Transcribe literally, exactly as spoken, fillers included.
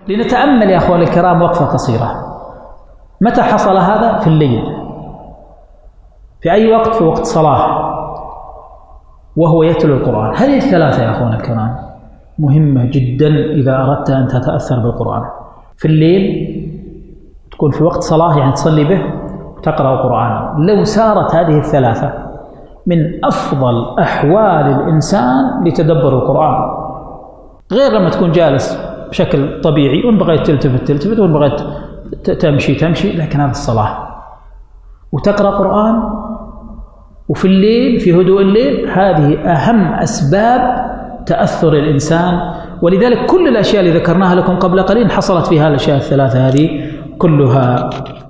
لنتأمل يا أخواني الكرام وقفة قصيرة. متى حصل هذا؟ في الليل. في أي وقت؟ في وقت صلاة وهو يتلو القرآن. هذه الثلاثة يا أخواني الكرام مهمة جدا إذا أردت أن تتأثر بالقرآن. في الليل تكون في وقت صلاة يعني تصلي به وتقرأ القرآن. لو سارت هذه الثلاثة من أفضل أحوال الإنسان لتدبر القرآن، غير لما تكون جالس بشكل طبيعي وإن بغيت تلتفت تلتفت وإن بغيت تمشي تمشي، لكن هذا الصلاة وتقرأ قرآن وفي الليل في هدوء الليل، هذه أهم أسباب تأثر الإنسان. ولذلك كل الأشياء اللي ذكرناها لكم قبل قليل حصلت فيها الأشياء الثلاثة هذه كلها.